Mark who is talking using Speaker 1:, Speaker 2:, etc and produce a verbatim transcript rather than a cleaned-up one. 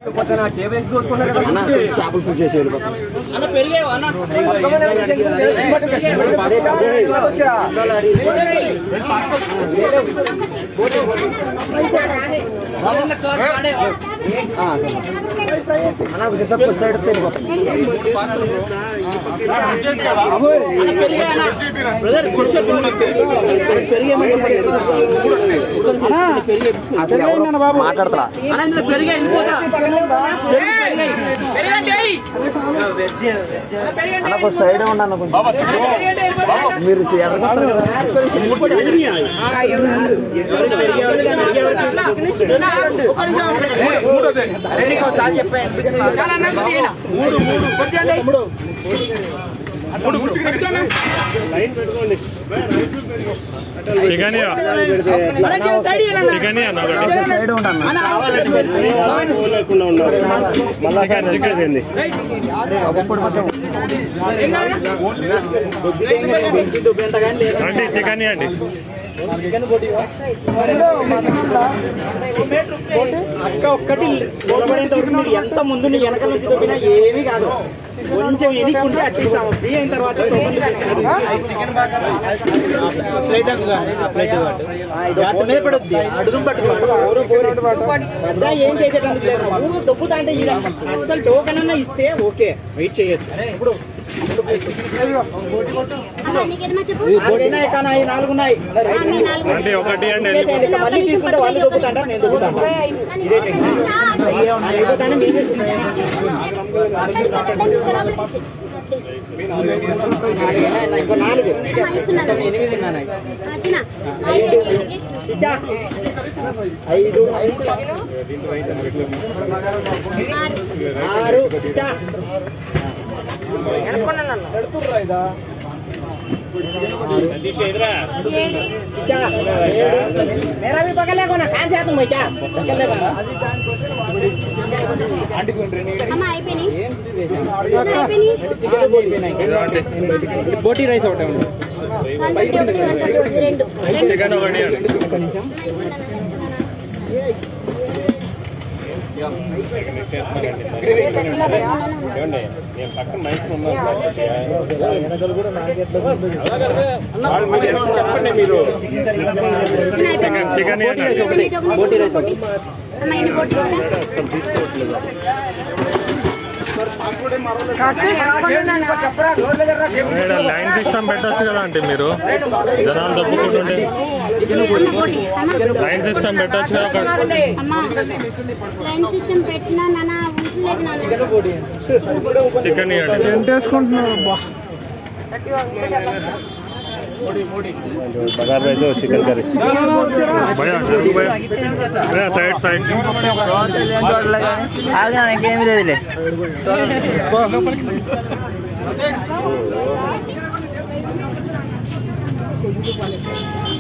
Speaker 1: చేపలు పూజ చేసేది సైడ్ మాట్లాడతా సైడ్ ఉండను మీరు చికెన్ అండి అక్క ఒక్కటి నిలబడేంత వరకు మీరు ఎంత ముందు నీ వెనకాల నుంచి తొప్పినా ఏమీ కాదు కొంచెం ఎనిక్కుంటే అట్టిస్తాము ఫ్రీ అయిన తర్వాత మీద పడుద్ది అడుగు పట్టుకోండి ఏం చేసేటందుకు లేదు ఊరు దొబ్బుతా అంటే అసలు టోకెన్ అన్నా ఇస్తే ఓకే వెయిట్ చేయొచ్చు ఇప్పుడు నాలుగున్నాయి మళ్ళీ తీసుకుంటే వాళ్ళు దొబ్బుతాంట నేను దొబ్బుతాను ఇదే ఇంకో నాలుగు ఎనిమిది ఐదు ఆరు मेरा भी पकड़ ले ना कहाँ से तुम भाई क्या पकड़ ले बोटी राइस ఒకటే ఉంది చికెన్ ఒకటి చెప్పండి మీరు చికెన్ బోటీ రైస్ ఒకటి లైన్ సిస్టమ్ పెట్టచ్చు కదా అంటే మీరు జనాలు దప్పుకుంటుంటే లైన్ సిస్టమ్ పెట్టచ్చు కదా చికెన్ ఎంత వేసుకుంటున్నారు बघा पाहिजे चिकन करी साइड साइड आगे